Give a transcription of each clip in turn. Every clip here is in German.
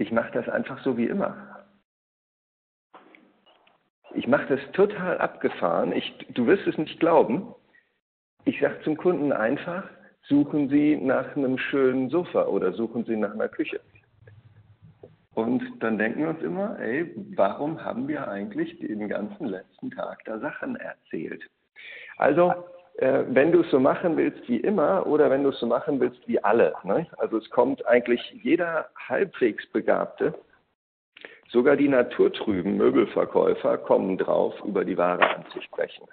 Ich mache das einfach so wie immer. Ich mache das total abgefahren. Du wirst es nicht glauben. Ich sage zum Kunden einfach, suchen Sie nach einem schönen Sofa oder suchen Sie nach einer Küche. Und dann denken wir uns immer, ey, warum haben wir eigentlich den ganzen letzten Tag da Sachen erzählt? Also, wenn du es so machen willst wie immer oder wenn du es so machen willst wie alle, ne? Also es kommt eigentlich jeder halbwegs Begabte, sogar die naturtrüben Möbelverkäufer kommen drauf, über die Ware anzusprechen.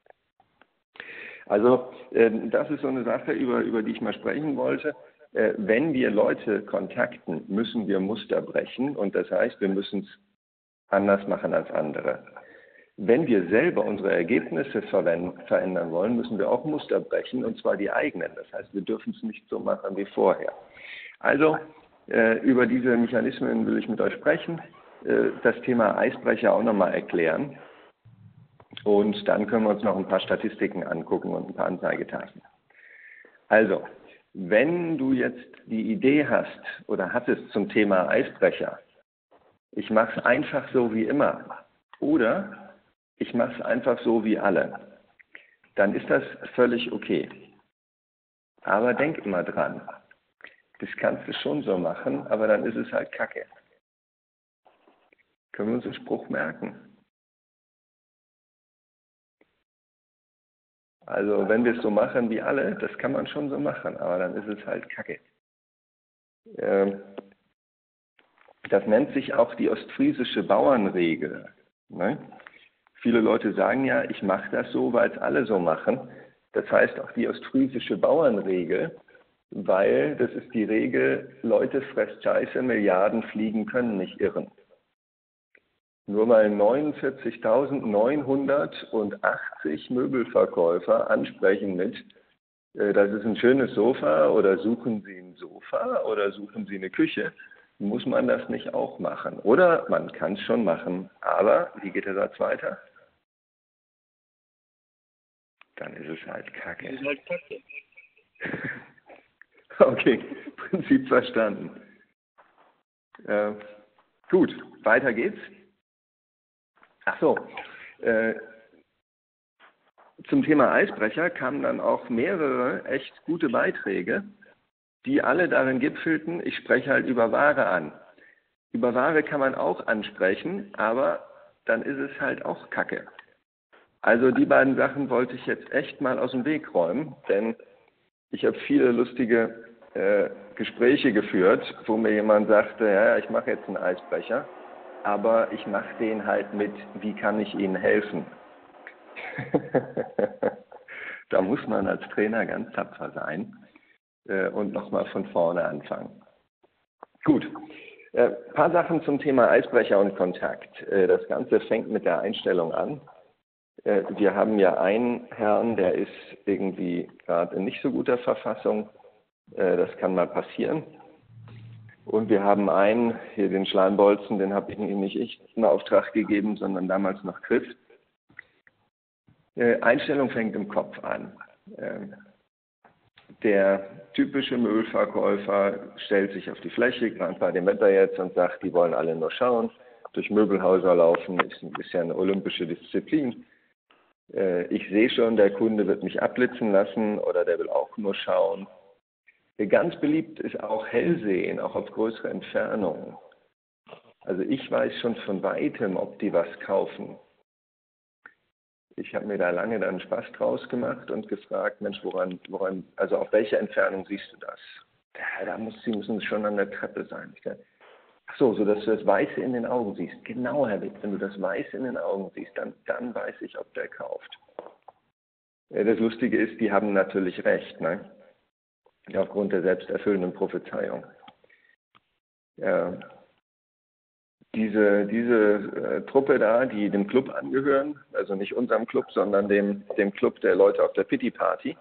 Also das ist so eine Sache, über die ich mal sprechen wollte. Wenn wir Leute kontakten, müssen wir Muster brechen und das heißt, wir müssen es anders machen als andere. Wenn wir selber unsere Ergebnisse verändern wollen, müssen wir auch Muster brechen und zwar die eigenen. Das heißt, wir dürfen es nicht so machen wie vorher. Also über diese Mechanismen will ich mit euch sprechen, das Thema Eisbrecher auch nochmal erklären und dann können wir uns noch ein paar Statistiken angucken und ein paar Anzeigetafeln. Also, wenn du jetzt die Idee hast oder hattest zum Thema Eisbrecher, ich mache es einfach so wie immer oder ich mache es einfach so wie alle, dann ist das völlig okay. Aber denk immer dran, das kannst du schon so machen, aber dann ist es halt Kacke. Können wir uns den Spruch merken? Also wenn wir es so machen wie alle, das kann man schon so machen, aber dann ist es halt Kacke. Das nennt sich auch die ostfriesische Bauernregel. Ne? Viele Leute sagen ja, ich mache das so, weil es alle so machen. Das heißt auch die ostfriesische Bauernregel, weil das ist die Regel, Leute fresst Scheiße, Milliarden fliegen können nicht irren. Nur weil 49.980 Möbelverkäufer ansprechen mit, das ist ein schönes Sofa oder suchen Sie ein Sofa oder suchen Sie eine Küche, muss man das nicht auch machen. Oder man kann es schon machen, aber, wie geht der Satz weiter? Dann ist es halt Kacke. Das ist halt Kacke. Okay, Prinzip verstanden. Gut, weiter geht's. Ach so, zum Thema Eisbrecher kamen dann auch mehrere echt gute Beiträge, die alle darin gipfelten, ich spreche halt über Ware an. Über Ware kann man auch ansprechen, aber dann ist es halt auch Kacke. Also die beiden Sachen wollte ich jetzt echt mal aus dem Weg räumen, denn ich habe viele lustige Gespräche geführt, wo mir jemand sagte, ja, ich mache jetzt einen Eisbrecher, aber ich mache den halt mit, wie kann ich Ihnen helfen? Da muss man als Trainer ganz tapfer sein und nochmal von vorne anfangen. Gut, ein paar Sachen zum Thema Eisbrecher und Kontakt. Das Ganze fängt mit der Einstellung an. Wir haben ja einen Herrn, der ist irgendwie gerade in nicht so guter Verfassung. Das kann mal passieren. Und wir haben einen, hier den Schleimbolzen, den habe ich nicht ich in Auftrag gegeben, sondern damals noch Chris. Einstellung fängt im Kopf an. Der typische Möbelverkäufer stellt sich auf die Fläche, gerade bei dem Wetter jetzt, und sagt, die wollen alle nur schauen. Durch Möbelhäuser laufen ist ein bisschen eine olympische Disziplin. Ich sehe schon, der Kunde wird mich abblitzen lassen oder der will auch nur schauen. Ganz beliebt ist auch Hellsehen, auch auf größere Entfernungen. Also ich weiß schon von weitem, ob die was kaufen. Ich habe mir da lange dann Spaß draus gemacht und gefragt, Mensch, also auf welcher Entfernung siehst du das? Ja, Sie müssen schon an der Treppe sein. Ach so, dass du das Weiße in den Augen siehst. Genau, Herr Witt, wenn du das Weiße in den Augen siehst, dann weiß ich, ob der kauft. Das Lustige ist, die haben natürlich recht, ne? Aufgrund der selbsterfüllenden Prophezeiung. Ja. Diese Truppe da, die dem Club angehören, also nicht unserem Club, sondern dem Club der Leute auf der Pity Party,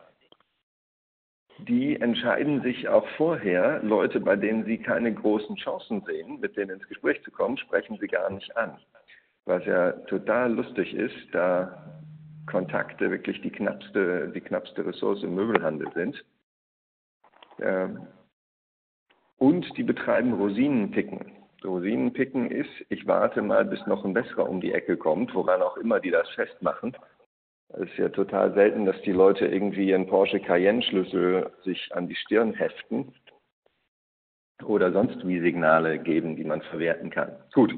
die entscheiden sich auch vorher, Leute, bei denen sie keine großen Chancen sehen, mit denen ins Gespräch zu kommen, sprechen sie gar nicht an. Was ja total lustig ist, da Kontakte wirklich die knappste Ressource im Möbelhandel sind. Und die betreiben Rosinenpicken. Rosinen picken ist, ich warte mal, bis noch ein besserer um die Ecke kommt, woran auch immer die das festmachen. Es ist ja total selten, dass die Leute irgendwie ihren Porsche Cayenne-Schlüssel sich an die Stirn heften oder sonst wie Signale geben, die man verwerten kann. Gut.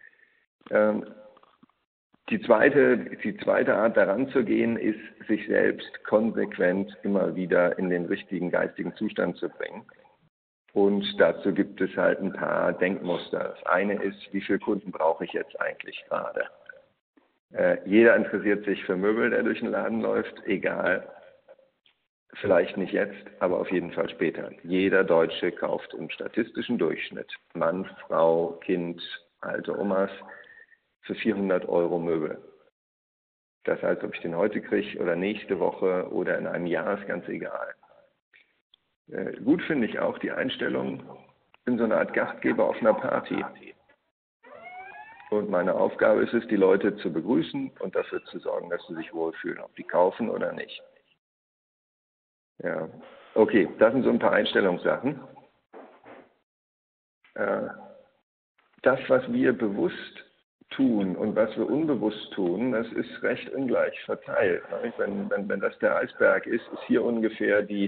Die zweite Art daran zu gehen, ist, sich selbst konsequent immer wieder in den richtigen geistigen Zustand zu bringen. Und dazu gibt es halt ein paar Denkmuster. Das eine ist, wie viele Kunden brauche ich jetzt eigentlich gerade? Jeder interessiert sich für Möbel, der durch den Laden läuft, egal. Vielleicht nicht jetzt, aber auf jeden Fall später. Jeder Deutsche kauft im statistischen Durchschnitt, Mann, Frau, Kind, alte Omas, für 400 € Möbel. Das heißt, ob ich den heute kriege oder nächste Woche oder in einem Jahr, ist ganz egal. Gut finde ich auch die Einstellung, ich bin so eine Art Gastgeber auf einer Party. Und meine Aufgabe ist es, die Leute zu begrüßen und dafür zu sorgen, dass sie sich wohlfühlen, ob die kaufen oder nicht. Ja, okay, das sind so ein paar Einstellungssachen. Das, was wir bewusst tun und was wir unbewusst tun, das ist recht ungleich verteilt. Wenn das der Eisberg ist, ist hier ungefähr die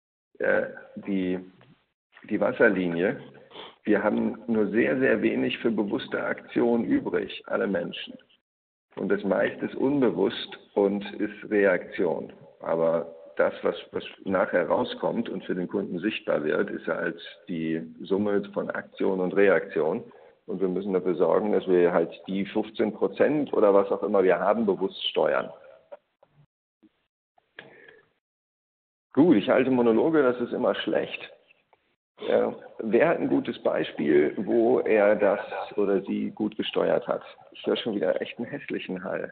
Wasserlinie. Wir haben nur sehr, sehr wenig für bewusste Aktion übrig, alle Menschen. Und das meiste ist unbewusst und ist Reaktion. Aber das, was nachher rauskommt und für den Kunden sichtbar wird, ist halt die Summe von Aktion und Reaktion. Und wir müssen dafür sorgen, dass wir halt die 15% oder was auch immer wir haben, bewusst steuern. Gut, ich halte Monologe, das ist immer schlecht. Wer hat ein gutes Beispiel, wo er das oder sie gut gesteuert hat? Ich höre schon wieder echt einen hässlichen Hall.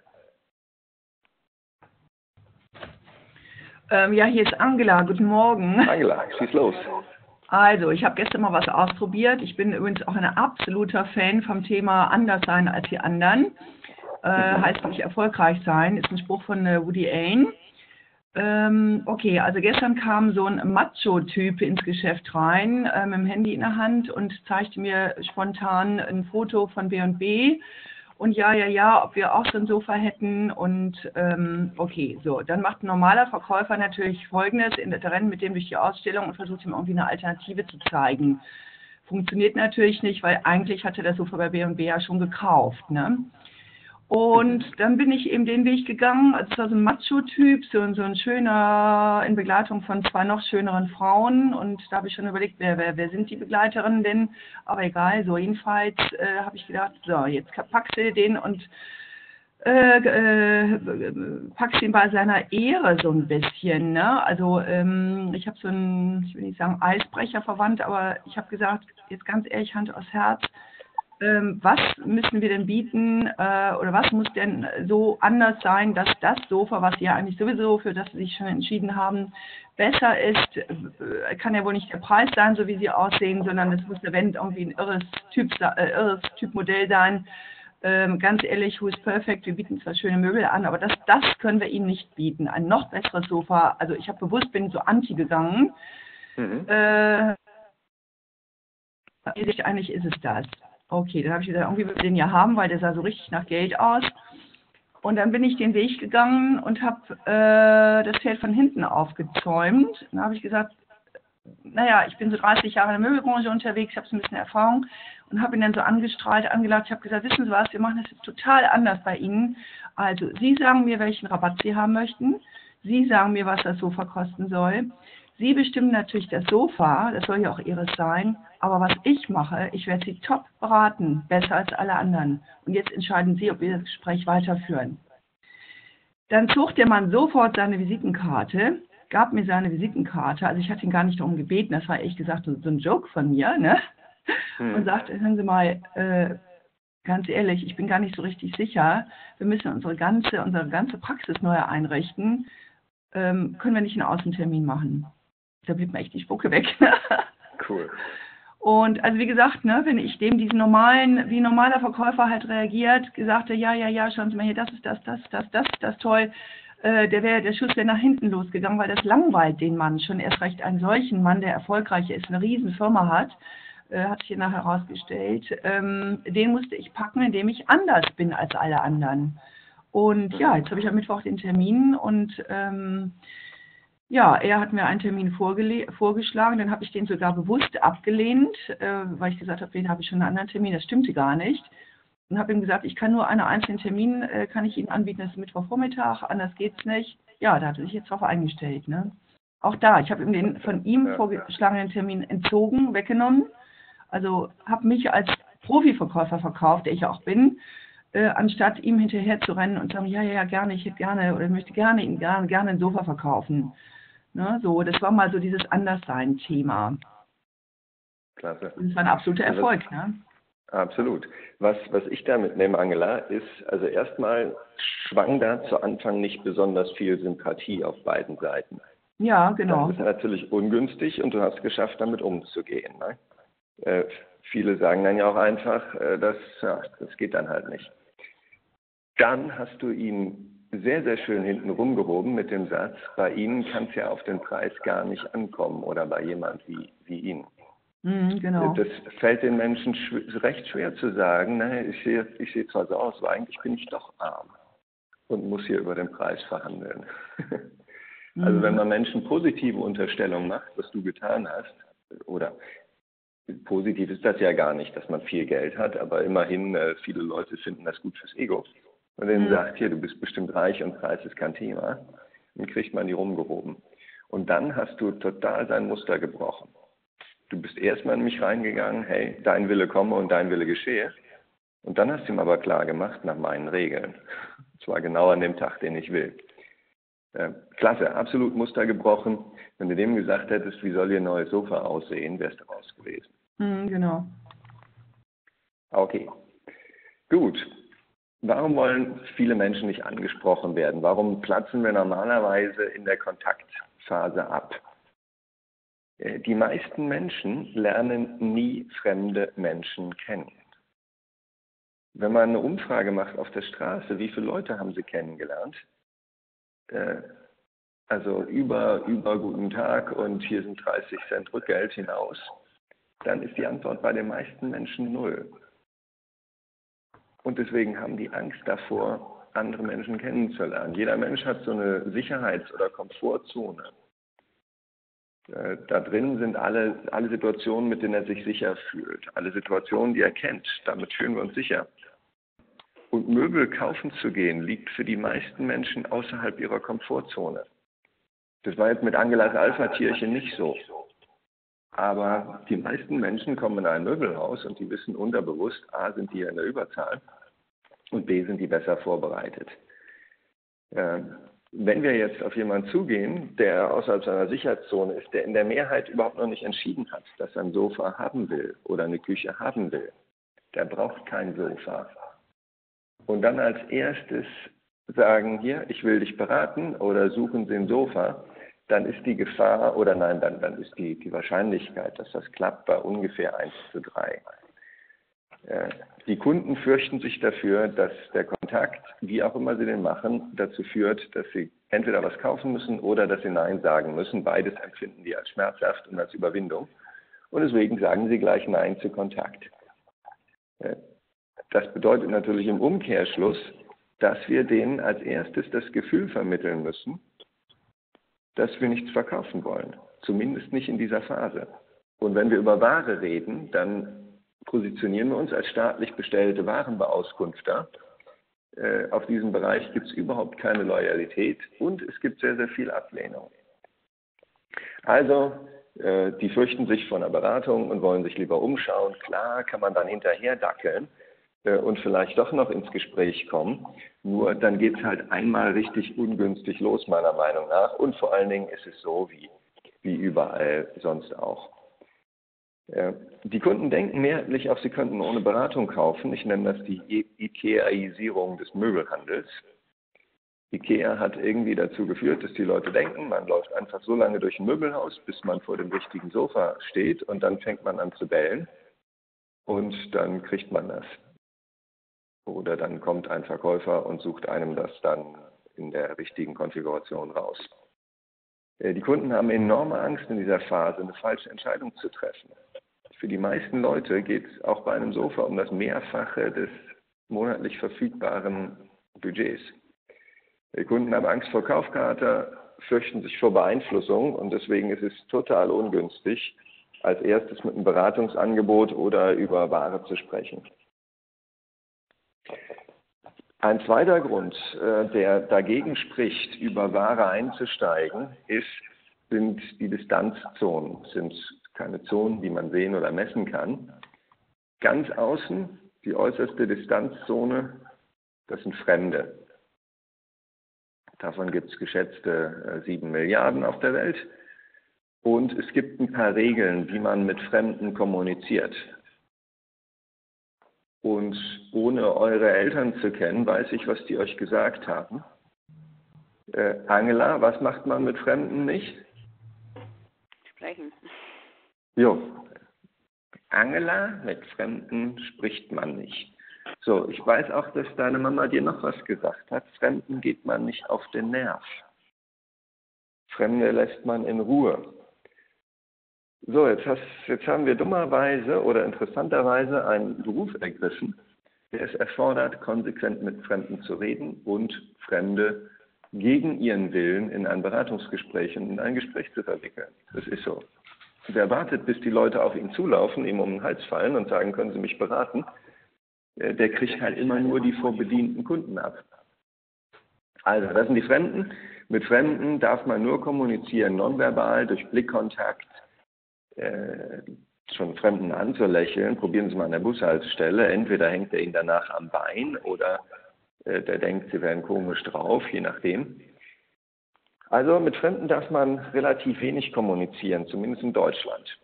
Ja, hier ist Angela. Guten Morgen. Angela, schieß los. Also, ich habe gestern mal was ausprobiert. Ich bin übrigens auch ein absoluter Fan vom Thema anders sein als die anderen. Heißt nicht erfolgreich sein, ist ein Spruch von Woody Allen. Okay, also gestern kam so ein Macho-Typ ins Geschäft rein, mit dem Handy in der Hand und zeigte mir spontan ein Foto von B&B und ja, ob wir auch so ein Sofa hätten und okay, so, dann macht ein normaler Verkäufer natürlich Folgendes, der rennt mit dem durch die Ausstellung und versucht ihm irgendwie eine Alternative zu zeigen. Funktioniert natürlich nicht, weil eigentlich hatte das Sofa bei B&B ja schon gekauft, ne? Und dann bin ich eben den Weg gegangen, also es war so ein Macho-Typ, so ein schöner, in Begleitung von zwei noch schöneren Frauen. Und da habe ich schon überlegt, wer sind die Begleiterinnen denn? Aber egal, so jedenfalls habe ich gedacht, so, jetzt packst du den und packst ihn bei seiner Ehre so ein bisschen, ne? Also ich habe so einen, ich will nicht sagen Eisbrecher verwandt, aber ich habe gesagt, jetzt ganz ehrlich, Hand aufs Herz, was müssen wir denn bieten oder was muss denn so anders sein, dass das Sofa, was Sie ja eigentlich sowieso, für das Sie sich schon entschieden haben, besser ist, kann ja wohl nicht der Preis sein, so wie Sie aussehen, sondern es muss irgendwie ein irres Typmodell sein. Ganz ehrlich, who is perfect, wir bieten zwar schöne Möbel an, aber das können wir Ihnen nicht bieten. Ein noch besseres Sofa, also ich habe bewusst, bin so anti gegangen. Eigentlich ist es das. Okay, dann habe ich gesagt, irgendwie will ich den ja haben, weil der sah so richtig nach Geld aus. Und dann bin ich den Weg gegangen und habe das Pferd von hinten aufgezäumt. Dann habe ich gesagt, naja, ich bin so 30 Jahre in der Möbelbranche unterwegs, ich habe so ein bisschen Erfahrung und habe ihn dann so angestrahlt, angelacht. Ich habe gesagt, wissen Sie was, wir machen das jetzt total anders bei Ihnen. Also, Sie sagen mir, welchen Rabatt Sie haben möchten. Sie sagen mir, was das Sofa kosten soll. Sie bestimmen natürlich das Sofa, das soll ja auch Ihres sein, aber was ich mache, ich werde Sie top beraten, besser als alle anderen. Und jetzt entscheiden Sie, ob wir das Gespräch weiterführen. Dann zog der Mann sofort seine Visitenkarte, gab mir seine Visitenkarte, also ich hatte ihn gar nicht darum gebeten, das war ehrlich gesagt so ein Joke von mir, ne? Und sagte, hören Sie mal, ganz ehrlich, ich bin gar nicht so richtig sicher, wir müssen unsere ganze Praxis neu einrichten, können wir nicht einen Außentermin machen? Da blieb mir echt die Spucke weg. Cool. Und also wie gesagt, ne, wenn ich dem wie ein normaler Verkäufer halt reagiert, gesagt hat, ja, schauen Sie mal hier, das ist das toll, der Schuss wäre nach hinten losgegangen, weil das langweilt den Mann schon erst recht einen solchen Mann, der erfolgreich ist, eine riesen Firma hat, hat sich nachher herausgestellt, den musste ich packen, indem ich anders bin als alle anderen. Und ja, jetzt habe ich am Mittwoch den Termin und ja, er hat mir einen Termin vorgeschlagen, dann habe ich den sogar bewusst abgelehnt, weil ich gesagt habe, den habe ich schon einen anderen Termin, das stimmte gar nicht. Und habe ihm gesagt, ich kann nur einen einzelnen Termin, kann ich Ihnen anbieten, das ist Mittwochvormittag, anders geht's nicht. Ja, da hat er sich jetzt drauf eingestellt. Ne? Auch da, ich habe ihm den von ihm vorgeschlagenen Termin entzogen, weggenommen. Also habe mich als Profiverkäufer verkauft, der ich auch bin, anstatt ihm hinterher zu rennen und zu sagen, ja, gerne, ich hätte gerne oder möchte gerne ein Sofa verkaufen. Ne? So, das war mal so dieses Anderssein-Thema. Klasse. Das war ein absoluter Erfolg. Ne? Absolut. Was ich da mitnehme, Angela, ist, also erstmal schwang da zu Anfang nicht besonders viel Sympathie auf beiden Seiten. Ja, genau. Das ist natürlich ungünstig und du hast geschafft, damit umzugehen. Ne? Viele sagen dann ja auch einfach, das geht dann halt nicht. Dann hast du ihn sehr, sehr schön hinten rumgehoben mit dem Satz, bei Ihnen kann es ja auf den Preis gar nicht ankommen oder bei jemand wie Ihnen. Genau. Das fällt den Menschen recht schwer zu sagen, naja, ich sehe zwar so aus, aber eigentlich bin ich doch arm und muss hier über den Preis verhandeln. Also wenn man Menschen positive Unterstellungen macht, was du getan hast, oder positiv ist das ja gar nicht, dass man viel Geld hat, aber immerhin viele Leute finden das gut fürs Ego. Und denen sagt, hier, du bist bestimmt reich und Preis ist kein Thema, dann kriegt man die rumgehoben. Und dann hast du total sein Muster gebrochen. Du bist erstmal in mich reingegangen, hey, dein Wille komme und dein Wille geschehe. Und dann hast du ihm aber klar gemacht, nach meinen Regeln. Und zwar genau an dem Tag, den ich will. Klasse, absolut Muster gebrochen. Wenn du dem gesagt hättest, wie soll ihr neues Sofa aussehen, wärst du raus gewesen. Genau. Okay, gut. Warum wollen viele Menschen nicht angesprochen werden? Warum platzen wir normalerweise in der Kontaktphase ab? Die meisten Menschen lernen nie fremde Menschen kennen. Wenn man eine Umfrage macht auf der Straße, wie viele Leute haben sie kennengelernt? Also über guten Tag und hier sind 30 Cent Rückgeld hinaus, dann ist die Antwort bei den meisten Menschen 0. Und deswegen haben die Angst davor, andere Menschen kennenzulernen. Jeder Mensch hat so eine Sicherheits- oder Komfortzone. Da drin sind alle Situationen, mit denen er sich sicher fühlt. Alle Situationen, die er kennt, damit fühlen wir uns sicher. Und Möbel kaufen zu gehen, liegt für die meisten Menschen außerhalb ihrer Komfortzone. Das war jetzt mit Angelas Alpha-Tierchen nicht so. Aber die meisten Menschen kommen in ein Möbelhaus und die wissen unterbewusst, A, sind die in der Überzahl und B, sind die besser vorbereitet. Wenn wir jetzt auf jemanden zugehen, der außerhalb seiner Sicherheitszone ist, der in der Mehrheit überhaupt noch nicht entschieden hat, dass er ein Sofa haben will oder eine Küche haben will, der braucht kein Sofa. Und dann als erstes sagen, hier, ich will dich beraten oder suchen Sie ein Sofa, dann ist die Gefahr, oder nein, dann ist die Wahrscheinlichkeit, dass das klappt, bei ungefähr 1:3. Die Kunden fürchten sich dafür, dass der Kontakt, wie auch immer sie den machen, dazu führt, dass sie entweder was kaufen müssen oder dass sie Nein sagen müssen. Beides empfinden die als schmerzhaft und als Überwindung. Und deswegen sagen sie gleich Nein zu Kontakt. Das bedeutet natürlich im Umkehrschluss, dass wir denen als erstes das Gefühl vermitteln müssen, dass wir nichts verkaufen wollen. Zumindest nicht in dieser Phase. Und wenn wir über Ware reden, dann positionieren wir uns als staatlich bestellte Warenbeauskunfter. Auf diesem Bereich gibt es überhaupt keine Loyalität und es gibt sehr, sehr viel Ablehnung. Also, die fürchten sich vor einer Beratung und wollen sich lieber umschauen. Klar kann man dann hinterher dackeln und vielleicht doch noch ins Gespräch kommen. Nur dann geht es halt einmal richtig ungünstig los, meiner Meinung nach. Und vor allen Dingen ist es so wie überall sonst auch. Die Kunden denken mehrheitlich auch, sie könnten ohne Beratung kaufen. Ich nenne das die Ikeaisierung des Möbelhandels. Ikea hat irgendwie dazu geführt, dass die Leute denken, man läuft einfach so lange durch ein Möbelhaus, bis man vor dem richtigen Sofa steht und dann fängt man an zu bellen und dann kriegt man das. Oder dann kommt ein Verkäufer und sucht einem das dann in der richtigen Konfiguration raus. Die Kunden haben enorme Angst in dieser Phase, eine falsche Entscheidung zu treffen. Für die meisten Leute geht es auch bei einem Sofa um das Mehrfache des monatlich verfügbaren Budgets. Die Kunden haben Angst vor Kaufkarte, fürchten sich vor Beeinflussung und deswegen ist es total ungünstig, als erstes mit einem Beratungsangebot oder über Ware zu sprechen. Ein zweiter Grund, der dagegen spricht, über Ware einzusteigen, sind die Distanzzonen. Das sind keine Zonen, die man sehen oder messen kann. Ganz außen, die äußerste Distanzzone, das sind Fremde. Davon gibt es geschätzte 7 Milliarden auf der Welt. Und es gibt ein paar Regeln, wie man mit Fremden kommuniziert. Und ohne eure Eltern zu kennen, weiß ich, was die euch gesagt haben. Angela, was macht man mit Fremden nicht? Sprechen. Jo. Angela, mit Fremden spricht man nicht. So, ich weiß auch, dass deine Mama dir noch was gesagt hat. Fremden geht man nicht auf den Nerv. Fremde lässt man in Ruhe. So, jetzt haben wir dummerweise oder interessanterweise einen Beruf ergriffen, der es erfordert, konsequent mit Fremden zu reden und Fremde gegen ihren Willen in ein Beratungsgespräch und in ein Gespräch zu verwickeln. Das ist so. Wer wartet, bis die Leute auf ihn zulaufen, ihm um den Hals fallen und sagen, können Sie mich beraten, der kriegt halt immer nur die vorbedienten Kunden ab. Also, das sind die Fremden. Mit Fremden darf man nur kommunizieren, nonverbal, durch Blickkontakt, schon Fremden anzulächeln. Probieren Sie mal an der Bushaltestelle. Entweder hängt er Ihnen danach am Bein oder der denkt, Sie wären komisch drauf, je nachdem. Also mit Fremden darf man relativ wenig kommunizieren, zumindest in Deutschland.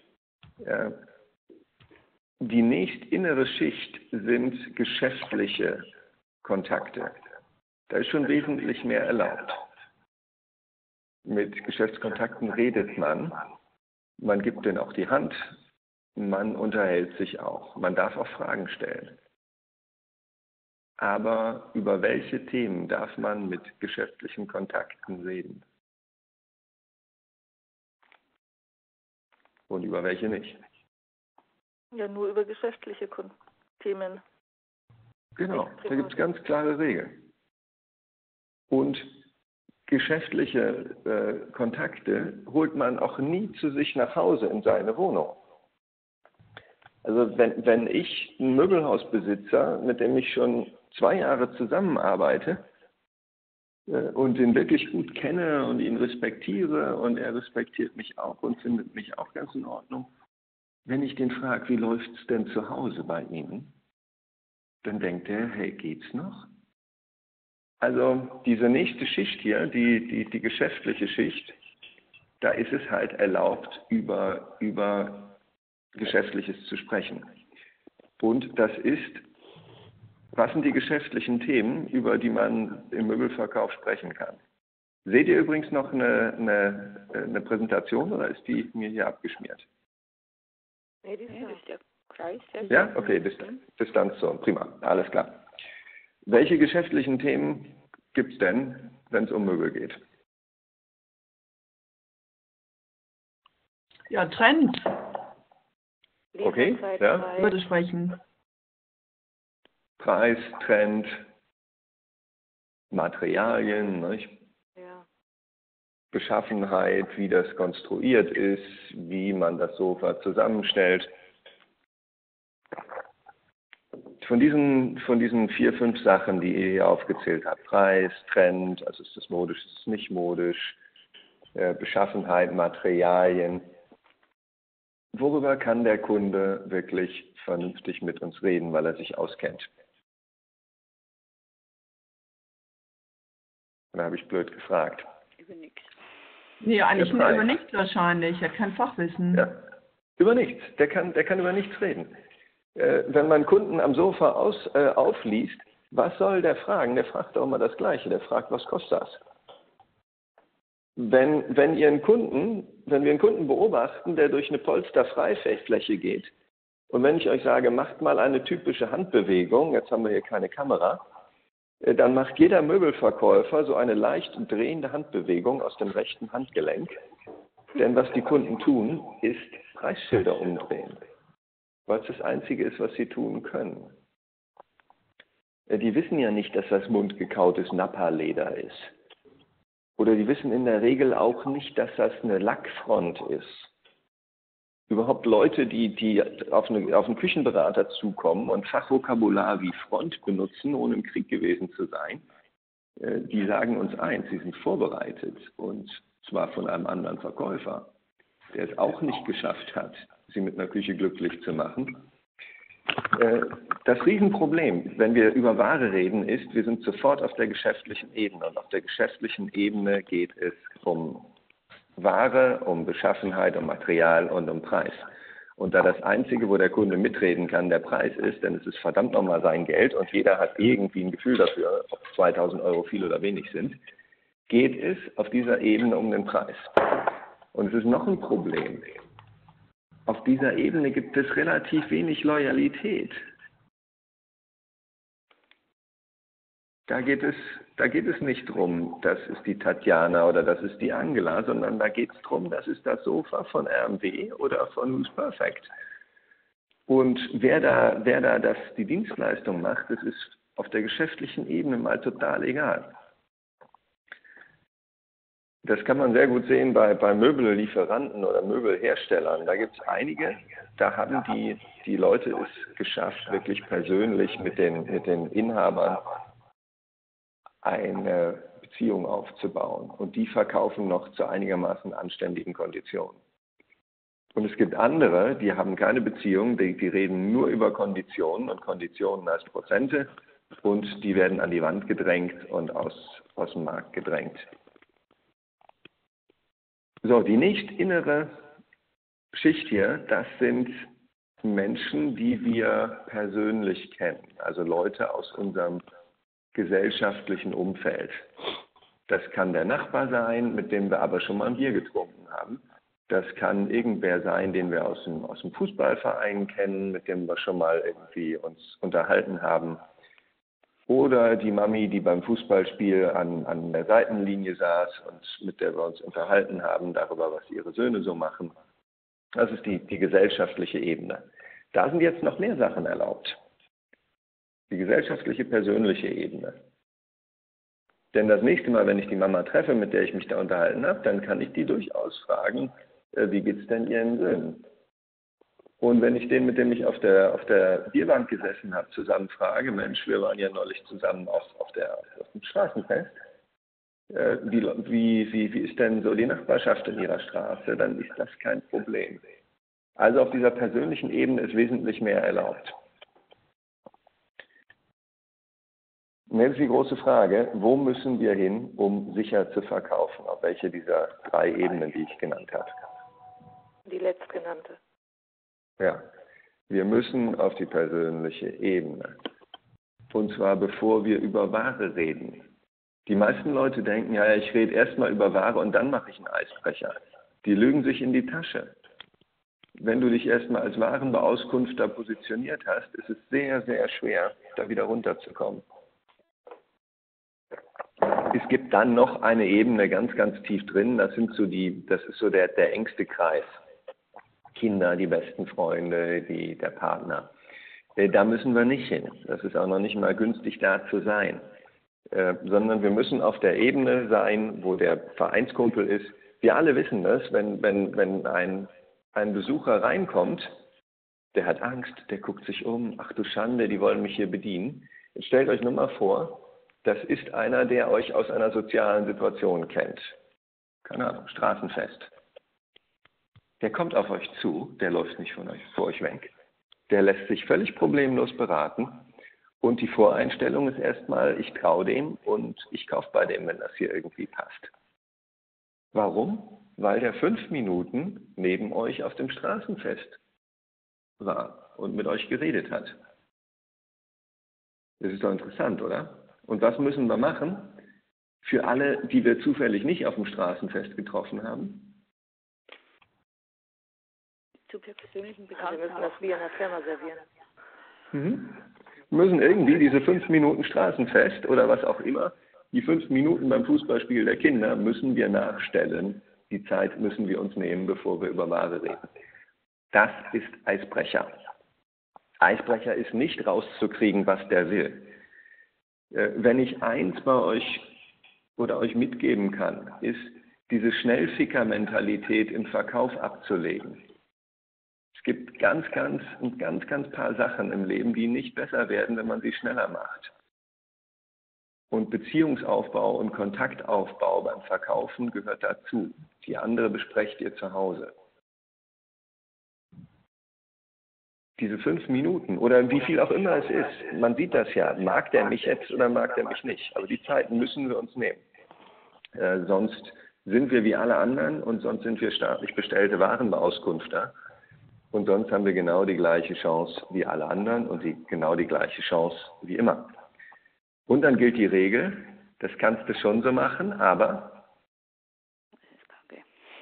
Die nächstinnere Schicht sind geschäftliche Kontakte. Da ist schon wesentlich mehr erlaubt. Mit Geschäftskontakten redet man. Man gibt denen auch die Hand, man unterhält sich auch. Man darf auch Fragen stellen. Aber über welche Themen darf man mit geschäftlichen Kontakten reden? Und über welche nicht? Ja, nur über geschäftliche Themen. Genau, da gibt es ganz klare Regeln. Und geschäftliche Kontakte holt man auch nie zu sich nach Hause in seine Wohnung. Also wenn ich einen Möbelhausbesitzer, mit dem ich schon 2 Jahre zusammenarbeite und den wirklich gut kenne und ihn respektiere und er respektiert mich auch und findet mich auch ganz in Ordnung, wenn ich den frage, wie läuft es denn zu Hause bei Ihnen, dann denkt er, hey, geht's noch? Also diese nächste Schicht hier, die geschäftliche Schicht, da ist es halt erlaubt, über Geschäftliches zu sprechen. Und das ist, was sind die geschäftlichen Themen, über die man im Möbelverkauf sprechen kann? Seht ihr übrigens noch eine Präsentation oder ist die mir hier abgeschmiert? Nee, das ist der Kreis. Ja, okay, Distanzzone, prima, alles klar. Welche geschäftlichen Themen gibt es denn, wenn es um Möbel geht? Ja, Trends. Okay, ja. Würde sprechen. Preis, Trend, Materialien, nicht? Ja. Beschaffenheit, wie das konstruiert ist, wie man das Sofa zusammenstellt. Von diesen 4, 5 Sachen, die ihr hier aufgezählt habt, Preis, Trend, also ist das modisch, ist es nicht modisch, Beschaffenheit, Materialien, worüber kann der Kunde wirklich vernünftig mit uns reden, weil er sich auskennt? Da habe ich blöd gefragt. Über nichts. Nee, eigentlich über nichts wahrscheinlich. Er hat kein Fachwissen. Ja, über nichts. Der kann über nichts reden. Wenn man Kunden am Sofa aufliest, was soll der fragen? Der fragt auch immer das Gleiche. Der fragt, was kostet das? Wenn wir einen Kunden beobachten, der durch eine Polsterfreifläche geht, und wenn ich euch sage, macht mal eine typische Handbewegung, jetzt haben wir hier keine Kamera, dann macht jeder Möbelverkäufer so eine leicht drehende Handbewegung aus dem rechten Handgelenk. Denn was die Kunden tun, ist Preisschilder umdrehen. weil es das Einzige ist, was sie tun können. Die wissen ja nicht, dass das mundgekautes Nappa-Leder ist. Oder die wissen in der Regel auch nicht, dass das eine Lackfront ist. Überhaupt Leute, die auf einen Küchenberater zukommen und Fachvokabular wie Front benutzen, ohne im Krieg gewesen zu sein, die sagen uns eins, sie sind vorbereitet, und zwar von einem anderen Verkäufer, der es auch nicht geschafft hat, sie mit einer Küche glücklich zu machen. Das Riesenproblem, wenn wir über Ware reden, ist, wir sind sofort auf der geschäftlichen Ebene. Und auf der geschäftlichen Ebene geht es um Ware, um Beschaffenheit, um Material und um Preis. Und da das Einzige, wo der Kunde mitreden kann, der Preis ist, denn es ist verdammt nochmal sein Geld und jeder hat irgendwie ein Gefühl dafür, ob 2.000 Euro viel oder wenig sind, geht es auf dieser Ebene um den Preis. Und es ist noch ein Problem. Auf dieser Ebene gibt es relativ wenig Loyalität. Da geht es nicht drum, das ist die Tatjana oder das ist die Angela, sondern da geht es drum, das ist das Sofa von RMW oder von Who's Perfect. Und wer da die Dienstleistung macht, das ist auf der geschäftlichen Ebene mal total egal. Das kann man sehr gut sehen bei Möbellieferanten oder Möbelherstellern. Da gibt es einige, da haben die Leute es geschafft, wirklich persönlich mit den Inhabern eine Beziehung aufzubauen. Und die verkaufen noch zu einigermaßen anständigen Konditionen. Und es gibt andere, die haben keine Beziehung, die reden nur über Konditionen und Konditionen als Prozente, und die werden an die Wand gedrängt und aus dem Markt gedrängt. So, die nicht innere Schicht hier, das sind Menschen, die wir persönlich kennen, also Leute aus unserem gesellschaftlichen Umfeld. Das kann der Nachbar sein, mit dem wir aber schon mal ein Bier getrunken haben. Das kann irgendwer sein, den wir aus dem Fußballverein kennen, mit dem wir schon mal irgendwie uns unterhalten haben. Oder die Mami, die beim Fußballspiel an der Seitenlinie saß und mit der wir uns unterhalten haben darüber, was ihre Söhne so machen. Das ist die gesellschaftliche Ebene. Da sind jetzt noch mehr Sachen erlaubt. Die gesellschaftliche, persönliche Ebene. Denn das nächste Mal, wenn ich die Mama treffe, mit der ich mich da unterhalten habe, dann kann ich die durchaus fragen, wie geht's denn ihren Söhnen? Und wenn ich den, mit dem ich auf der Bierbank gesessen habe, zusammen frage, Mensch, wir waren ja neulich zusammen auf dem Straßenfest, wie ist denn so die Nachbarschaft in Ihrer Straße, dann ist das kein Problem. Also auf dieser persönlichen Ebene ist wesentlich mehr erlaubt. Und jetzt ist die große Frage, wo müssen wir hin, um sicher zu verkaufen? Auf welche dieser 3 Ebenen, die ich genannt habe? Die letztgenannte. Ja, wir müssen auf die persönliche Ebene. Und zwar bevor wir über Ware reden. Die meisten Leute denken, ja, ich rede erstmal über Ware und dann mache ich einen Eisbrecher. Die lügen sich in die Tasche. Wenn du dich erstmal als Warenbeauskunfter positioniert hast, ist es sehr, sehr schwer, da wieder runterzukommen. Es gibt dann noch eine Ebene ganz, ganz tief drin, das ist so der engste Kreis. Kinder, die besten Freunde, der Partner. Da müssen wir nicht hin. Das ist auch noch nicht mal günstig, da zu sein. Sondern wir müssen auf der Ebene sein, wo der Vereinskumpel ist. Wir alle wissen das, wenn ein Besucher reinkommt, der hat Angst, der guckt sich um, ach du Schande, die wollen mich hier bedienen. Jetzt stellt euch nur mal vor, das ist einer, der euch aus einer sozialen Situation kennt. Keine Ahnung, Straßenfest. Der kommt auf euch zu, der läuft nicht vor euch weg. Der lässt sich völlig problemlos beraten. Und die Voreinstellung ist erstmal, ich traue dem und ich kaufe bei dem, wenn das hier irgendwie passt. Warum? Weil der 5 Minuten neben euch auf dem Straßenfest war und mit euch geredet hat. Das ist doch interessant, oder? Und was müssen wir machen? Für alle, die wir zufällig nicht auf dem Straßenfest getroffen haben? Zu persönlichen Bekannten. Wir müssen das Bier in der Firma servieren. Wir müssen irgendwie diese 5 Minuten Straßenfest oder was auch immer, die 5 Minuten beim Fußballspiel der Kinder müssen wir nachstellen. Die Zeit müssen wir uns nehmen, bevor wir über Ware reden. Das ist Eisbrecher. Eisbrecher ist nicht rauszukriegen, was der will. Wenn ich eins bei euch oder euch mitgeben kann, ist diese Schnellficker-Mentalität im Verkauf abzulegen. Es gibt ganz paar Sachen im Leben, die nicht besser werden, wenn man sie schneller macht. Und Beziehungsaufbau und Kontaktaufbau beim Verkaufen gehört dazu. Die andere besprecht ihr zu Hause. Diese 5 Minuten oder wie viel auch immer es ist, man sieht das ja, mag der mich jetzt oder mag der mich nicht. Aber die Zeiten müssen wir uns nehmen. Sonst sind wir wie alle anderen und sonst sind wir staatlich bestellte Warenbeauskunfter. Und sonst haben wir genau die gleiche Chance wie alle anderen und genau die gleiche Chance wie immer. Und dann gilt die Regel, das kannst du schon so machen, aber Das ist Kacke.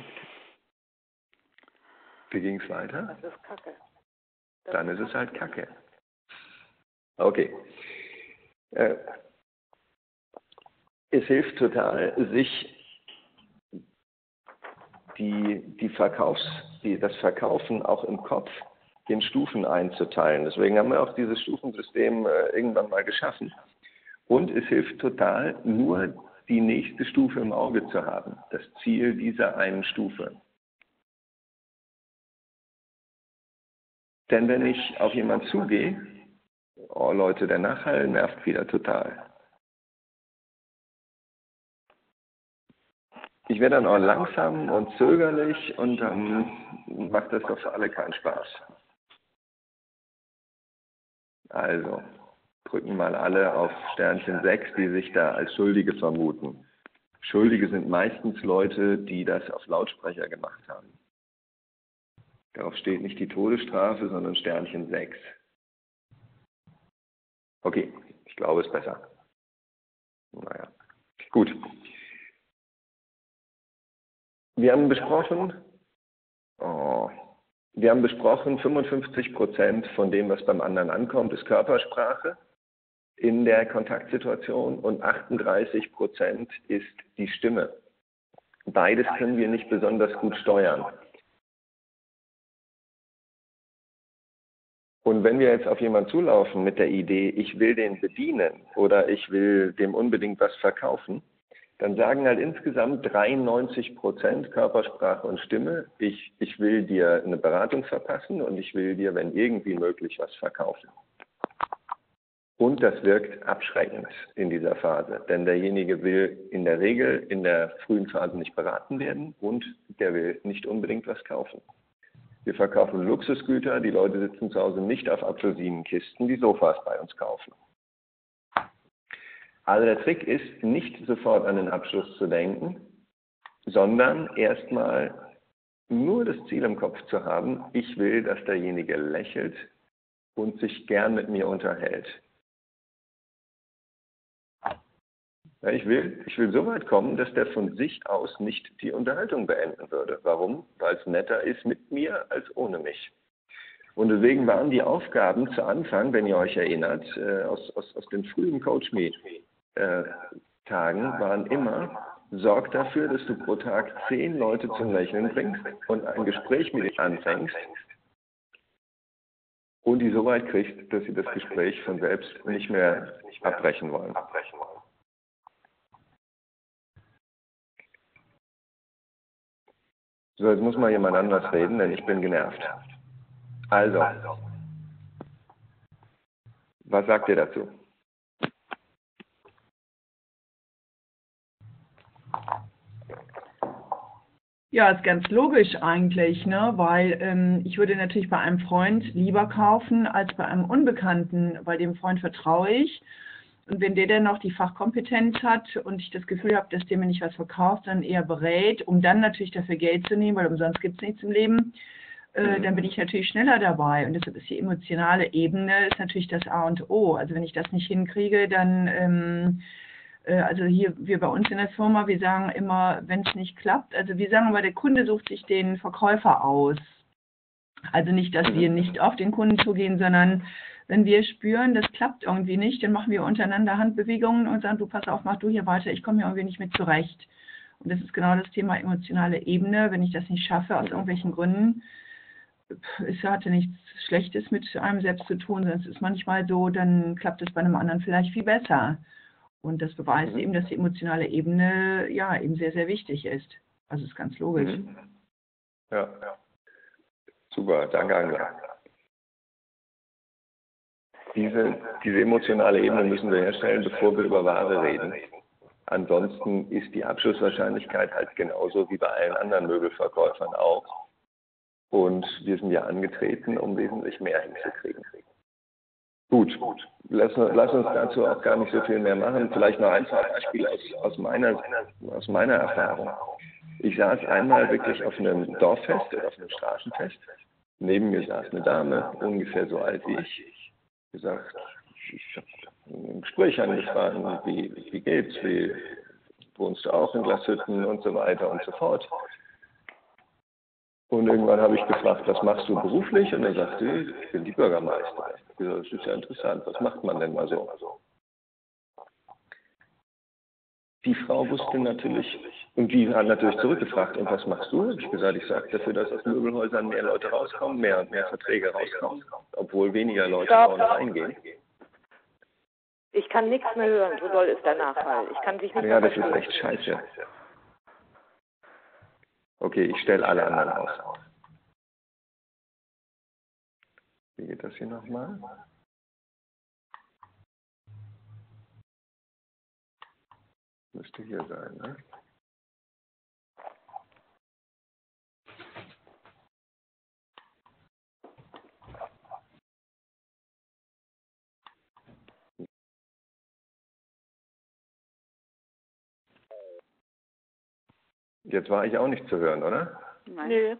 wie ging es weiter? Das ist Kacke. Dann ist es halt Kacke. Okay. Es hilft total, sich das Verkaufen auch im Kopf in Stufen einzuteilen. Deswegen haben wir auch dieses Stufensystem irgendwann mal geschaffen. Und es hilft total, nur die nächste Stufe im Auge zu haben, das Ziel dieser einen Stufe. Denn wenn ich auf jemanden zugehe, oh Leute, der Nachhall nervt wieder total. Ich werde dann auch langsam und zögerlich und dann macht das doch für alle keinen Spaß. Also, drücken mal alle auf Sternchen 6, die sich da als Schuldige vermuten. Schuldige sind meistens Leute, die das auf Lautsprecher gemacht haben. Darauf steht nicht die Todesstrafe, sondern Sternchen 6. Okay, ich glaube, es ist besser. Naja, gut. Wir haben besprochen, 55% von dem, was beim anderen ankommt, ist Körpersprache in der Kontaktsituation und 38% ist die Stimme. Beides können wir nicht besonders gut steuern. Und wenn wir jetzt auf jemanden zulaufen mit der Idee, ich will den bedienen oder ich will dem unbedingt was verkaufen, dann sagen halt insgesamt 93% Körpersprache und Stimme, ich will dir eine Beratung verpassen und ich will dir, wenn irgendwie möglich, was verkaufen. Und das wirkt abschreckend in dieser Phase, denn derjenige will in der Regel in der frühen Phase nicht beraten werden und der will nicht unbedingt was kaufen. Wir verkaufen Luxusgüter, die Leute sitzen zu Hause nicht auf Apfelsinenkisten, die Sofas bei uns kaufen. Also der Trick ist, nicht sofort an den Abschluss zu denken, sondern erstmal nur das Ziel im Kopf zu haben, ich will, dass derjenige lächelt und sich gern mit mir unterhält. Ja, ich will so weit kommen, dass der von sich aus nicht die Unterhaltung beenden würde. Warum? Weil es netter ist mit mir als ohne mich. Und deswegen waren die Aufgaben zu Anfang, wenn ihr euch erinnert, aus den frühen Coach-Me-Tagen waren immer, sorg dafür, dass du pro Tag 10 Leute zum Lächeln bringst und ein Gespräch mit ihnen anfängst und die so weit kriegst, dass sie das Gespräch von selbst nicht mehr abbrechen wollen. So, jetzt muss mal jemand anders reden, denn ich bin genervt. Also, was sagt ihr dazu? Ja, ist ganz logisch eigentlich, ne? Weil ich würde natürlich bei einem Freund lieber kaufen als bei einem Unbekannten, weil dem Freund vertraue ich. Und wenn der dann noch die Fachkompetenz hat und ich das Gefühl habe, dass der mir nicht was verkauft, dann eher berät, um dann natürlich dafür Geld zu nehmen, weil umsonst gibt es nichts im Leben, dann bin ich natürlich schneller dabei. Und deshalb ist die emotionale Ebene ist natürlich das A und O. Also wenn ich das nicht hinkriege, dann, also hier, wir bei uns in der Firma, wir sagen immer, wenn es nicht klappt, also wir sagen immer, der Kunde sucht sich den Verkäufer aus. Also nicht, dass wir nicht auf den Kunden zugehen, sondern wenn wir spüren, das klappt irgendwie nicht, dann machen wir untereinander Handbewegungen und sagen, du pass auf, mach du hier weiter, ich komme hier irgendwie nicht mit zurecht. Und das ist genau das Thema emotionale Ebene. Wenn ich das nicht schaffe, aus irgendwelchen Gründen, es hatte nichts Schlechtes mit einem selbst zu tun, sondern es ist manchmal so, dann klappt es bei einem anderen vielleicht viel besser. Und das beweist eben, dass die emotionale Ebene ja eben sehr, sehr wichtig ist. Also ist ganz logisch. Ja, super, danke Angela. Diese emotionale Ebene müssen wir herstellen, bevor wir über Ware reden. Ansonsten ist die Abschlusswahrscheinlichkeit halt genauso wie bei allen anderen Möbelverkäufern auch. Und wir sind ja angetreten, um wesentlich mehr hinzukriegen. Gut, lass uns dazu auch gar nicht so viel mehr machen. Vielleicht noch ein, zwei Beispiele aus meiner Erfahrung. Ich saß einmal wirklich auf einem Dorffest oder auf einem Straßenfest. Neben mir saß eine Dame, ungefähr so alt wie ich. Gesagt, ich habe ein Gespräch angefangen, wie geht's, wie wohnst du auch in Glashütten und so weiter und so fort. Und irgendwann habe ich gefragt, was machst du beruflich? Und er sagte, ich bin die Bürgermeisterin. Ich gesagt, das ist ja interessant, was macht man denn mal so? Die Frau wusste natürlich, und die hat natürlich zurückgefragt, und was machst du? Ich gesagt, ich sorge dafür, dass aus Möbelhäusern mehr Leute rauskommen, mehr Verträge rauskommen, obwohl weniger Leute vorne reingehen. Ich kann nichts mehr hören, so doll ist der Nachhall. Ich kann dich nicht mehr verstehen. Ja, das ist echt scheiße. Okay, ich stelle alle anderen aus. Wie geht das hier nochmal? Müsste hier sein, ne? Jetzt war ich auch nicht zu hören, oder? Nein. Nö.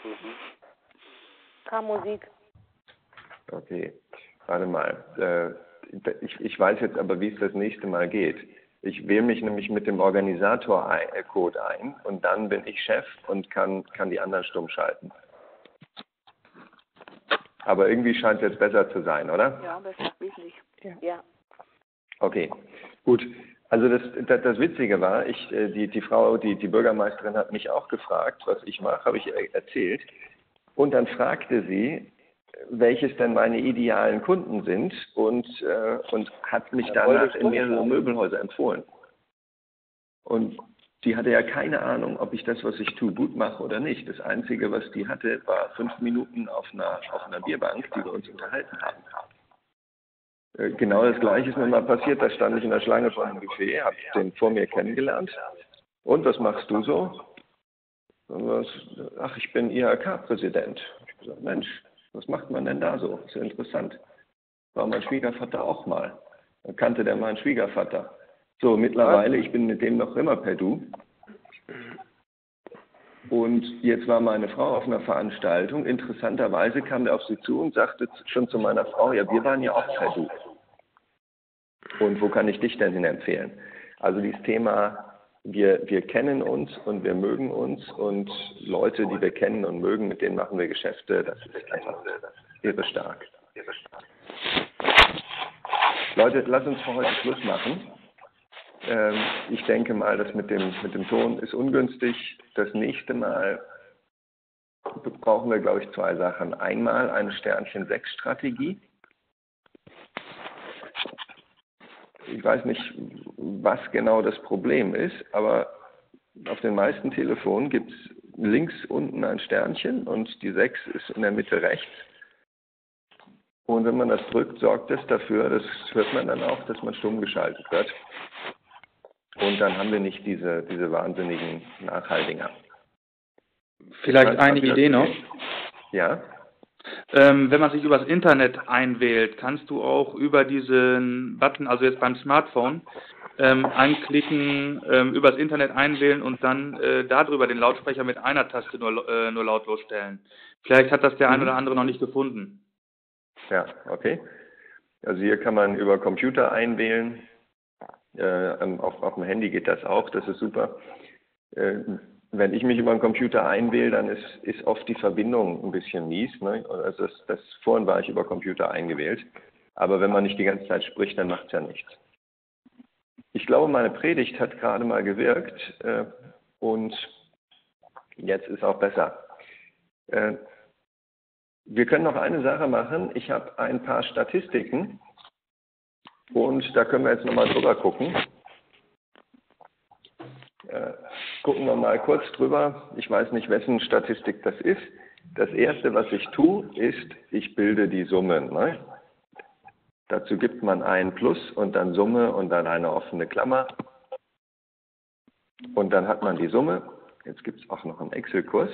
Kam Musik. Okay, warte mal. Ich weiß jetzt aber, wie es das nächste Mal geht. Ich wähle mich nämlich mit dem Organisator-Code ein und dann bin ich Chef und kann die anderen stumm schalten. Aber irgendwie scheint es jetzt besser zu sein, oder? Ja, besser, wesentlich. Ja. Okay, gut. Also das Witzige war, die Frau, die Bürgermeisterin hat mich auch gefragt, was ich mache, habe ich erzählt. Und dann fragte sie, welches denn meine idealen Kunden sind und hat mich danach in mehrere Möbelhäuser empfohlen. Und die hatte ja keine Ahnung, ob ich das, was ich tue, gut mache oder nicht. Das Einzige, was die hatte, war 5 Minuten auf einer Bierbank, die wir uns unterhalten haben. Genau das Gleiche ist mir mal passiert. Da stand ich in der Schlange vor einem Buffet, habe den vor mir kennengelernt. Und was machst du so? Ach, ich bin IHK-Präsident. Ich habe gesagt, Mensch, was macht man denn da so? Das ist ja interessant. War mein Schwiegervater auch mal. Dann kannte der meinen Schwiegervater. So, mittlerweile, ich bin mit dem noch immer per Du. Und jetzt war meine Frau auf einer Veranstaltung. Interessanterweise kam der auf sie zu und sagte schon zu meiner Frau, ja, wir waren ja auch per Du. Und wo kann ich dich denn hin empfehlen? Also dieses Thema, wir kennen uns und wir mögen uns und Leute, die wir kennen und mögen, mit denen machen wir Geschäfte, das ist einfach irre stark. Leute, lass uns für heute Schluss machen. Ich denke mal, das mit dem Ton ist ungünstig. Das nächste Mal brauchen wir, glaube ich, 2 Sachen. Einmal eine Sternchen-6-Strategie. Ich weiß nicht, was genau das Problem ist, aber auf den meisten Telefonen gibt es links unten ein Sternchen und die 6 ist in der Mitte rechts. Und wenn man das drückt, sorgt es dafür, das hört man dann auch, dass man stumm geschaltet wird. Und dann haben wir nicht diese wahnsinnigen Nachhaltinger. Vielleicht eine Idee noch. Ja. Wenn man sich übers Internet einwählt, kannst du auch über diesen Button, also jetzt beim Smartphone, anklicken, übers Internet einwählen und dann darüber den Lautsprecher mit einer Taste nur lautlos stellen. Vielleicht hat das der ein oder andere noch nicht gefunden. Ja, okay. Also hier kann man über Computer einwählen. Auf dem Handy geht das auch, das ist super. Wenn ich mich über den Computer einwähle, dann ist oft die Verbindung ein bisschen mies. Ne? Also vorhin war ich über Computer eingewählt. Aber wenn man nicht die ganze Zeit spricht, dann macht es ja nichts. Ich glaube, meine Predigt hat gerade mal gewirkt und jetzt ist auch besser. Wir können noch eine Sache machen. Ich habe ein paar Statistiken und da können wir jetzt nochmal drüber gucken. Gucken wir mal kurz drüber. Ich weiß nicht, wessen Statistik das ist. Das erste, was ich tue, ist, ich bilde die Summen. Ne? Dazu gibt man ein Plus und dann Summe und dann eine offene Klammer. Und dann hat man die Summe. Jetzt gibt es auch noch einen Excel-Kurs.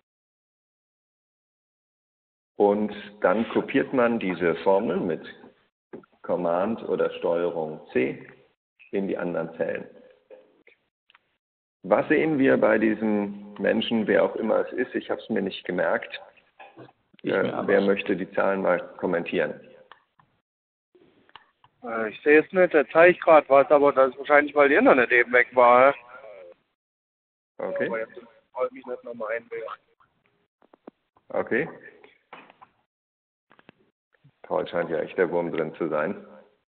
Und dann kopiert man diese Formel mit Command oder Steuerung C in die anderen Zellen. Was sehen wir bei diesem Menschen, wer auch immer es ist? Ich habe es mir nicht gemerkt. Wer möchte die Zahlen mal kommentieren? Ich sehe es nicht, da zeige ich gerade was, aber das ist wahrscheinlich, weil die Internet eben weg war. Okay. Aber jetzt wollte ich mich nicht nochmal einwählen. Okay. Paul scheint ja echt der Wurm drin zu sein.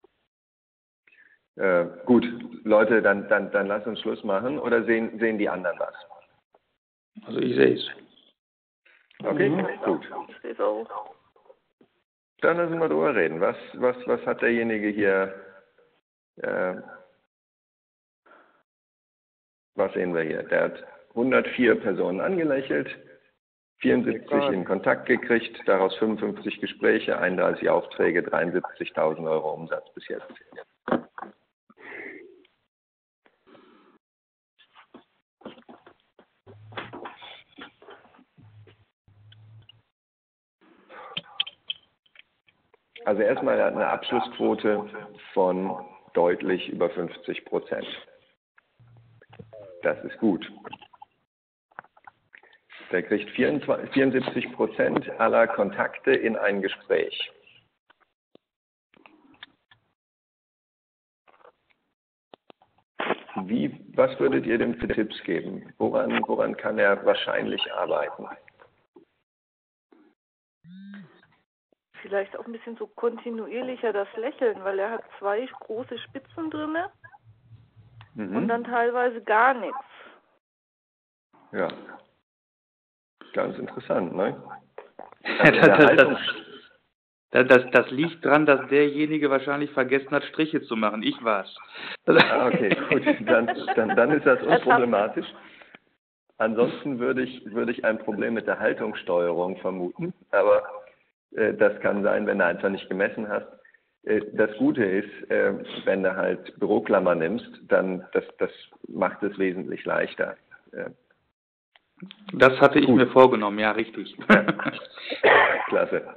Gut, Leute, dann lasst uns Schluss machen. Oder sehen die anderen was? Also ich sehe es. Okay, gut. Ich sehe es auch. Dann lassen wir drüber reden. Was hat derjenige hier, was sehen wir hier? Der hat 104 Personen angelächelt, 74 in Kontakt gekriegt, daraus 55 Gespräche, 31 Aufträge, 73.000 Euro Umsatz bis jetzt. Also erstmal, er hat eine Abschlussquote von deutlich über 50%. Das ist gut. Der kriegt 74% aller Kontakte in ein Gespräch. Was würdet ihr dem für Tipps geben? Woran kann er wahrscheinlich arbeiten? Vielleicht auch ein bisschen so kontinuierlicher das Lächeln, weil er hat 2 große Spitzen drinne und dann teilweise gar nichts. Ja, ganz interessant, ne? Das liegt daran, dass derjenige wahrscheinlich vergessen hat, Striche zu machen. Ich war's. Okay, gut. Dann ist das unproblematisch. Ansonsten würde ich ein Problem mit der Haltungssteuerung vermuten, aber das kann sein, wenn du einfach nicht gemessen hast. Das Gute ist, wenn du halt Büroklammer nimmst, dann das macht es wesentlich leichter. Das hatte ich mir vorgenommen, ja, richtig. Ja. Klasse.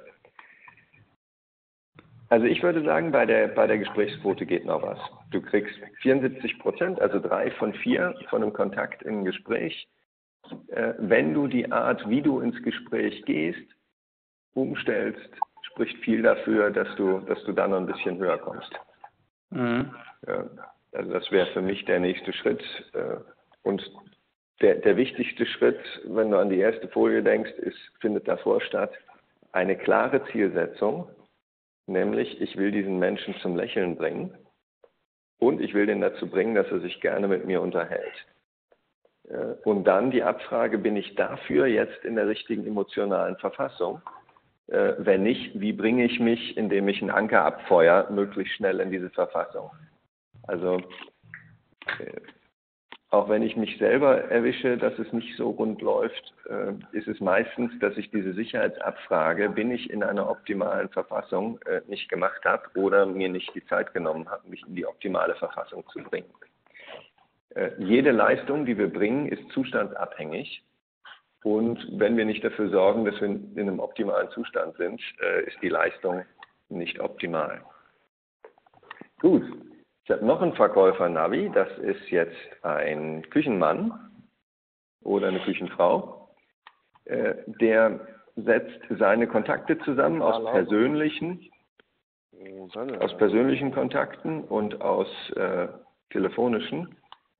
Also ich würde sagen, bei der Gesprächsquote geht noch was. Du kriegst 74%, also 3 von 4 von einem Kontakt in ein Gespräch. Wenn du die Art, wie du ins Gespräch gehst, umstellst, spricht viel dafür, dass du dann noch ein bisschen höher kommst. Mhm. Also das wäre für mich der nächste Schritt. Und der wichtigste Schritt, wenn du an die erste Folie denkst, findet davor statt, eine klare Zielsetzung, nämlich ich will diesen Menschen zum Lächeln bringen und ich will den dazu bringen, dass er sich gerne mit mir unterhält. Und dann die Abfrage, bin ich dafür jetzt in der richtigen emotionalen Verfassung? Wenn nicht, wie bringe ich mich, indem ich einen Anker abfeuere, möglichst schnell in diese Verfassung? Also auch wenn ich mich selber erwische, dass es nicht so rund läuft, ist es meistens, dass ich diese Sicherheitsabfrage, bin ich in einer optimalen Verfassung, nicht gemacht habe oder mir nicht die Zeit genommen habe, mich in die optimale Verfassung zu bringen. Jede Leistung, die wir bringen, ist zustandsabhängig. Und wenn wir nicht dafür sorgen, dass wir in einem optimalen Zustand sind, ist die Leistung nicht optimal. Gut, ich habe noch einen Verkäufer-Navi, das ist jetzt ein Küchenmann oder eine Küchenfrau. Der setzt seine Kontakte zusammen aus persönlichen Kontakten und aus telefonischen.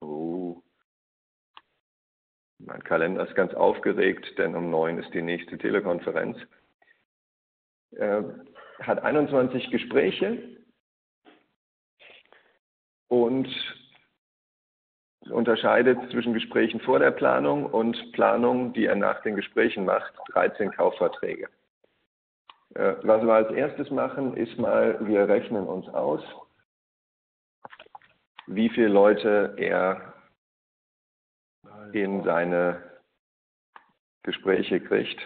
Mein Kalender ist ganz aufgeregt, denn um 9 ist die nächste Telekonferenz. Hat 21 Gespräche und unterscheidet zwischen Gesprächen vor der Planung und Planung, die er nach den Gesprächen macht, 13 Kaufverträge. Was wir als erstes machen, ist mal, wir rechnen uns aus, wie viele Leute er in seine Gespräche kriegt.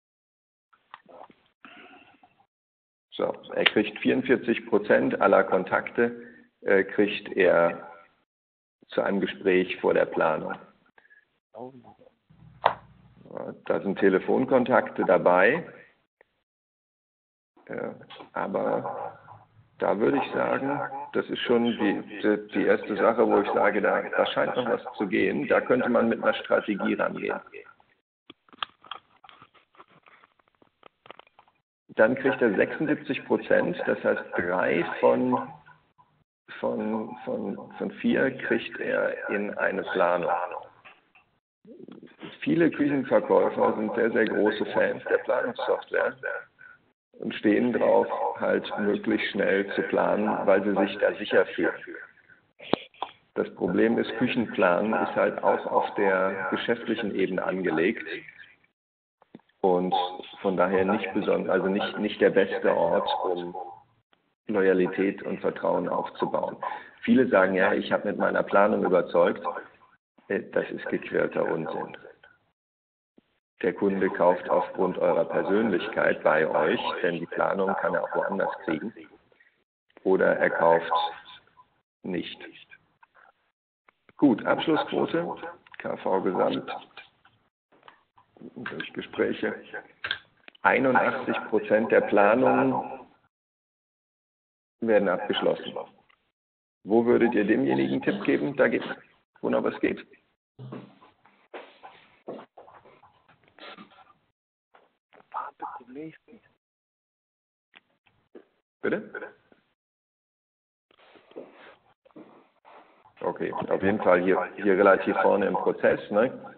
So, er kriegt 44% aller Kontakte, kriegt er zu einem Gespräch vor der Planung. Da sind Telefonkontakte dabei, aber da würde ich sagen, das ist schon die erste Sache, wo ich sage, da scheint noch was zu gehen, da könnte man mit einer Strategie rangehen. Dann kriegt er 76%, das heißt 3 von 4 kriegt er in eine Planung. Viele Küchenverkäufer sind sehr, sehr große Fans der Planungssoftware und stehen drauf, halt möglichst schnell zu planen, weil sie sich da sicher fühlen. Das Problem ist, Küchenplanen ist halt auch auf der geschäftlichen Ebene angelegt und von daher nicht besonders, also nicht der beste Ort, um Loyalität und Vertrauen aufzubauen. Viele sagen, ja, ich habe mit meiner Planung überzeugt. Das ist gequälter Unsinn. Der Kunde kauft aufgrund eurer Persönlichkeit bei euch, denn die Planung kann er auch woanders kriegen. Oder er kauft nicht. Gut, Abschlussquote, KV Gesamt, durch Gespräche. 81% der Planungen werden abgeschlossen. Wo würdet ihr demjenigen einen Tipp geben, wo noch was geht? Bitte? Okay, auf jeden Fall hier relativ vorne im Prozess. Ne?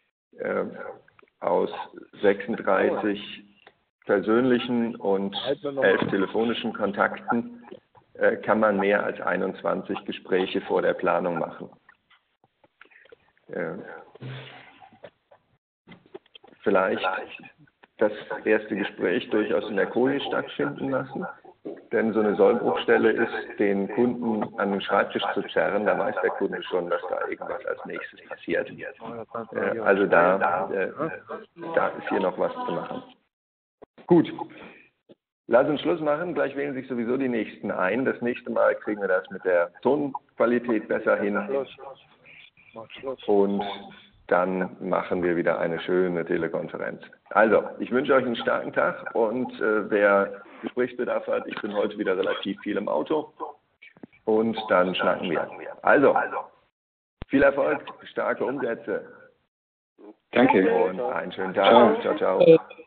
Aus 36 persönlichen und 11 telefonischen Kontakten kann man mehr als 21 Gespräche vor der Planung machen. Vielleicht das erste Gespräch durchaus in der Koje stattfinden lassen, denn so eine Sollbruchstelle ist, den Kunden an den Schreibtisch zu zerren, da weiß der Kunde schon, dass da irgendwas als nächstes passiert. Also da ist hier noch was zu machen. Gut, lass uns Schluss machen, gleich wählen sich sowieso die Nächsten ein. Das nächste Mal kriegen wir das mit der Tonqualität besser hin. Und dann machen wir wieder eine schöne Telekonferenz. Also, ich wünsche euch einen starken Tag und wer Gesprächsbedarf hat, ich bin heute wieder relativ viel im Auto und dann schnacken wir. Also, viel Erfolg, starke Umsätze. Danke. Und einen schönen Tag. Ciao, ciao.